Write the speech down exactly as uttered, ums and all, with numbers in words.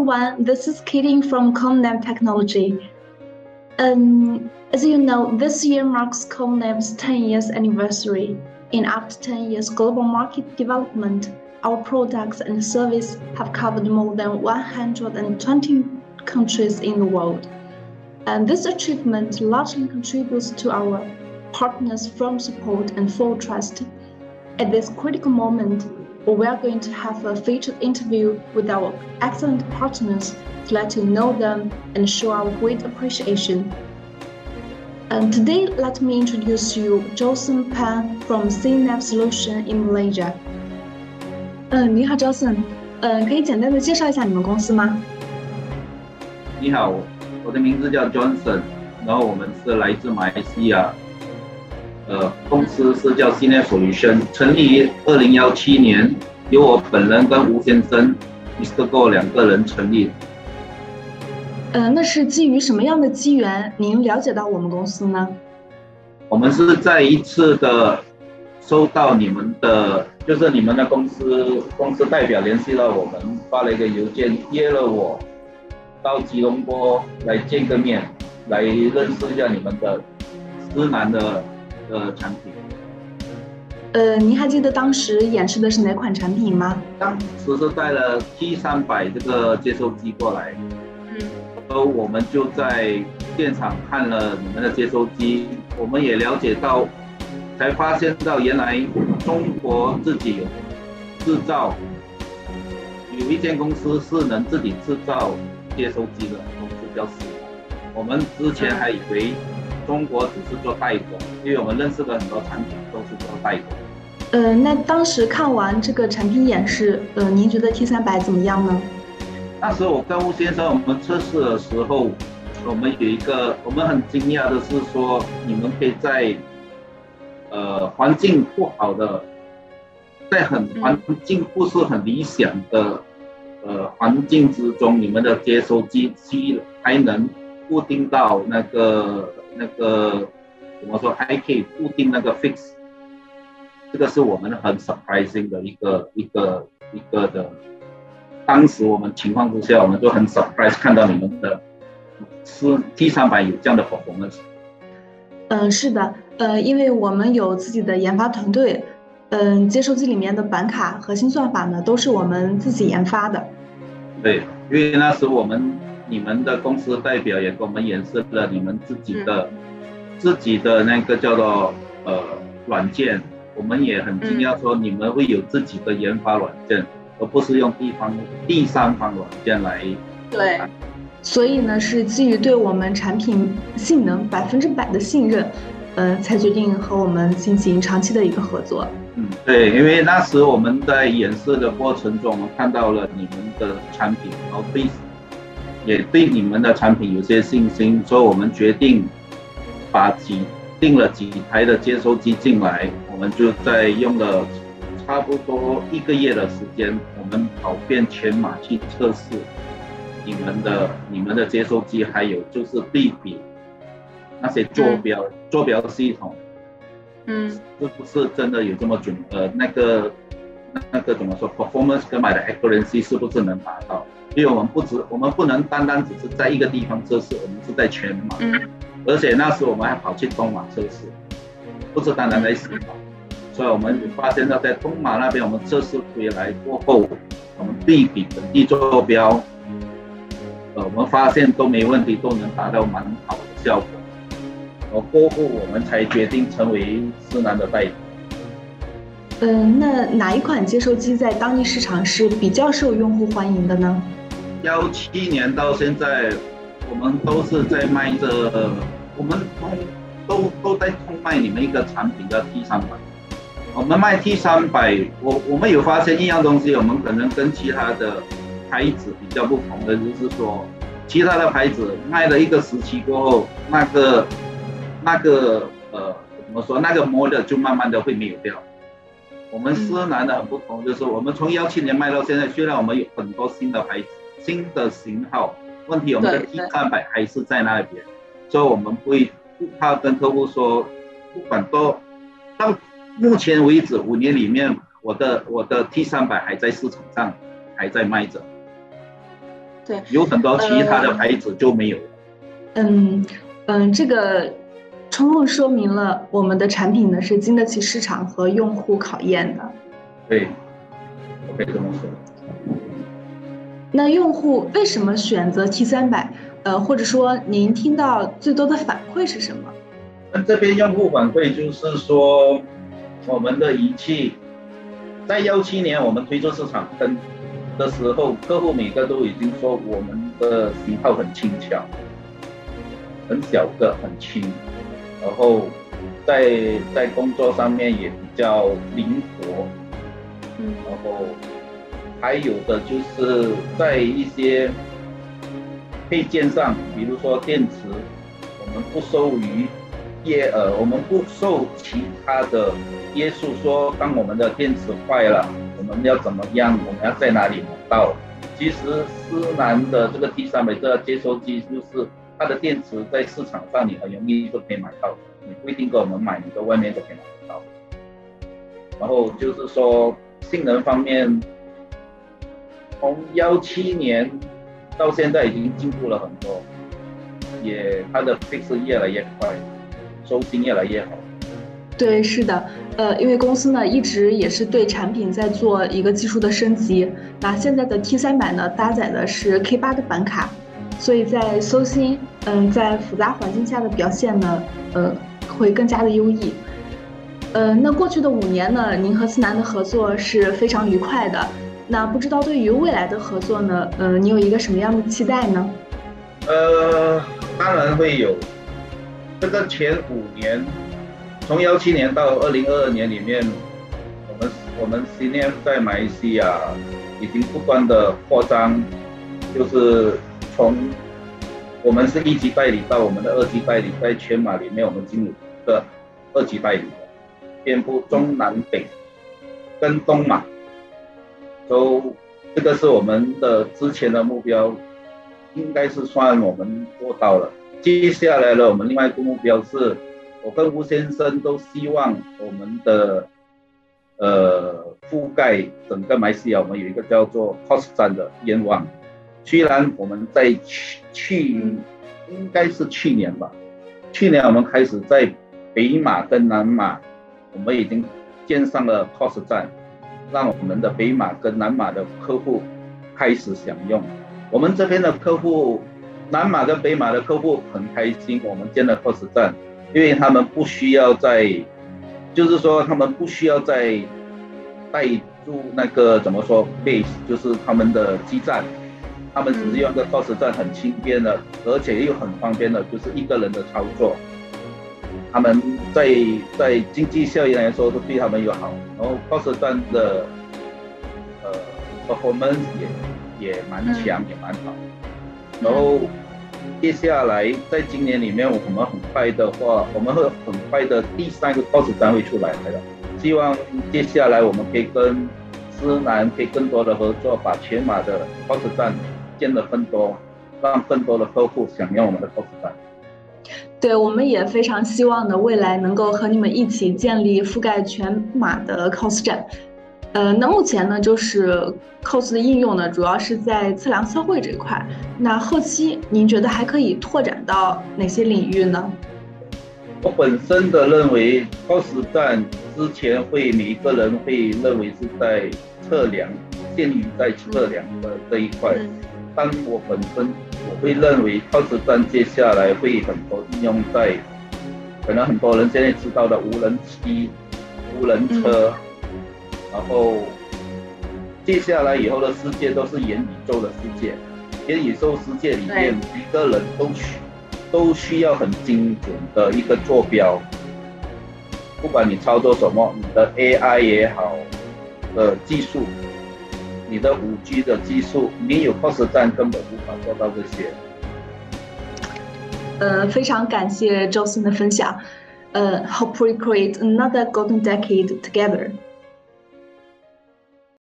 everyone, this is Katie from ComNav Technology. Um, as you know, this year marks ComNav's ten years anniversary. And after ten years global market development, our products and services have covered more than one hundred twenty countries in the world. And this achievement largely contributes to our partners' firm support and full trust. At this critical moment, we are going to have a featured interview with our excellent partners to let you know them and show our great appreciation. And today, let me introduce you Johnson Pan from C N A V Solution in Malaysia. 嗯，你好 ，Johnson， 呃，可以简单的介绍一下你们公司吗？ 你好，我的名字叫 Johnson， 然后我们是来自马来西亚，呃，公司是叫 C N A V Solution， 成立于二零一七年，由我本人跟吴先生 Mister Go 两个人成立。 呃，那是基于什么样的机缘，您了解到我们公司呢？ 我们是在一次的收到你们的，就是你们的公司公司代表联系了我们，发了一个邮件，约了我到吉隆坡来见个面，来认识一下你们的思南的呃产品。 呃，您还记得当时演示的是哪款产品吗？ 当时是带了 T 三百这个接收机过来。然后我们就在现场看了你们的接收机，我们也了解到，才发现到原来中国自己有制造，有一间公司是能自己制造接收机的公司叫思南。我们之前还以为中国只是做代工，因为我们认识的很多产品都是做代工。 呃，那当时看完这个产品演示，呃，您觉得 T 三百怎么样呢？ 那时候我跟吴先生我们测试的时候，我们有一个我们很惊讶的是说，你们可以在呃环境不好的，在很环境不是很理想的呃环境之中，你们的接收机机还能固定到那个那个怎么说，还可以固定那个 fix， 这个是我们很 surprising 的一个一个一个的。当时我们情况之下，我们就很 surprise 看到你们的是 T 三百有这样的 performance。 嗯、呃，是的，呃，因为我们有自己的研发团队，嗯、呃，接收机里面的板卡核心算法呢，都是我们自己研发的。 对，因为那时我们你们的公司代表也给我们演示了你们自己的、嗯、自己的那个叫做呃软件，我们也很惊讶说你们会有自己的研发软件。而不是用第方第三方软件来。 对，所以呢是基于对我们产品性能百分之百的信任，呃，才决定和我们进行长期的一个合作。 嗯，对，因为那时我们在演示的过程中，我们看到了你们的产品，然后对也对你们的产品有些信心，所以我们决定把几订了几台的接收机进来，我们就在用了。差不多一个月的时间，我们跑遍全马去测试你们的你们的接收机，还有就是对比那些坐标、嗯、坐标系统，嗯，是不是真的有这么准？呃，那个那个怎么说 ？performance 跟 my 的 accuracy 是不是能达到？因为我们不只我们不能单单只是在一个地方测试，我们是在全马，嗯，而且那时我们还跑去东马测试，不是单单在西马。所以我们发现到在东马那边，我们测试回来过后，我们对比本地坐标，呃，我们发现都没问题，都能达到蛮好的效果。然后过后我们才决定成为思南的代理。 嗯、呃，那哪一款接收机在当地市场是比较受用户欢迎的呢？ 幺七年到现在，我们都是在卖着，我们都都都在通卖你们一个产品叫 T 三百。我们卖 T 三百，我我们有发现一样东西，我们可能跟其他的牌子比较不同的，就是说，其他的牌子卖了一个时期过后，那个那个呃怎么说，那个 model 就慢慢的会没有掉。我们思南的很不同，就是我们从幺七年卖到现在，虽然我们有很多新的牌子、新的型号，问题我们的 T 三百还是在那边，所以我们不会不怕跟客户说，不管多到。目前为止，五年里面，我的我的 T 三百还在市场上还在卖着。 对， 有很多其他的牌子就没有了。 呃、嗯嗯，这个充分说明了我们的产品呢是经得起市场和用户考验的。 对，我可以这么说。 那用户为什么选择 T 三百？呃，或者说您听到最多的反馈是什么？ 那这边用户反馈就是说，我们的仪器在幺七年我们推出市场跟的时候，客户每个都已经说我们的型号很轻巧，很小个，很轻，然后在在工作上面也比较灵活，嗯，然后还有的就是在一些配件上，比如说电池，我们不受于约呃，我们不受其他的约束，说当我们的电池坏了，我们要怎么样，我们要在哪里买到？其实思南的这个 T 三百这个接收机，就是它的电池在市场上你很容易就可以买到，你不一定跟我们买，你在外面就可以买到。然后就是说性能方面，从幺七年到现在已经进步了很多，也它的 fix 越来越快，收信越来越好。 对，是的，呃，因为公司呢一直也是对产品在做一个技术的升级。那现在的 T 三百呢搭载的是 K 八的板卡，所以在搜新，嗯，在复杂环境下的表现呢，呃，会更加的优异。呃，那过去的五年呢，您和思南的合作是非常愉快的。那不知道对于未来的合作呢，呃，你有一个什么样的期待呢？ 呃，当然会有。这个前五年，从幺七年到二零二二年里面，我们我们 C N A V 在马来西亚已经不断的扩张，就是从我们是一级代理到我们的二级代理，在全马里面我们进入一个二级代理，遍布中南北跟东马，都这个是我们的之前的目标，应该是算我们做到了。接下来呢，我们另外一个目标是，我跟吴先生都希望我们的呃覆盖整个马来西亚，我们有一个叫做 C O S 站的愿望。虽然我们在去去应该是去年吧，去年我们开始在北马跟南马，我们已经建上了 C O S 站，让我们的北马跟南马的客户开始享用。我们这边的客户，南马跟北马的客户很开心，我们建了 C O S 站，因为他们不需要再，就是说他们不需要再带入那个怎么说 base， 就是他们的基站，他们只是用个 C O S 站很轻便的，而且又很方便的，就是一个人的操作。他们在在经济效益来说都对他们友好，然后 C O S 站的呃 performance 也也蛮强，也蛮好。然后接下来在今年里面，我们很快的话，我们会很快的第三个 C O S 站会出来了。希望接下来我们可以跟思南可以更多的合作，把全马的 C O S 站建得更多，让更多的客户享用我们的 C O S 站。 对，我们也非常希望呢，未来能够和你们一起建立覆盖全马的 C O S 站。呃，那目前呢，就是 C O S 的应用呢，主要是在测量测绘这一块。那后期您觉得还可以拓展到哪些领域呢？ 我本身的认为 C O S 站之前会每一个人会认为是在测量，限于在测量的这一块，嗯、但我本身我会认为 C O S 站接下来会很多应用在，可能很多人现在知道的无人机、无人车。嗯然后，接下来以后的世界都是元宇宙的世界。元宇宙世界里面，每个人都需都需要很精准的一个坐标。不管你操作什么，你的 A I 也好的技术，你的五 G 的技术，没有 C O S 站根本无法做到这些。 呃，非常感谢周森的分享。呃 ，Hope we create another golden decade together.